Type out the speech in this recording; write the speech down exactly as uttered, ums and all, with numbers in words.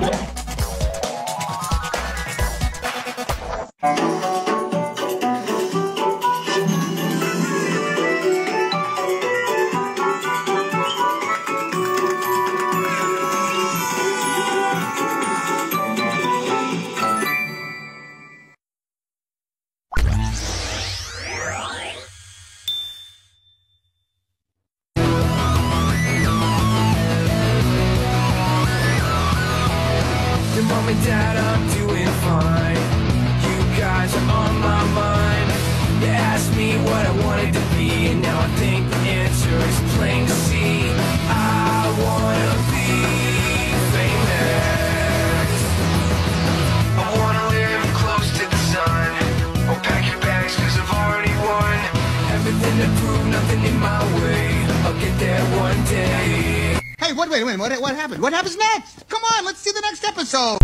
Mom and Dad, I'm doing fine. You guys are on my mind. You asked me what I wanted to be, and now I think the answer is plain to see. I wanna be famous. I wanna live close to the sun. Oh, pack your bags, cause I've already won. Everything to prove, nothing in my way. I'll get there one day. Hey, what, wait a minute, what, what happened? What happens next? Come on, let's see the next episode.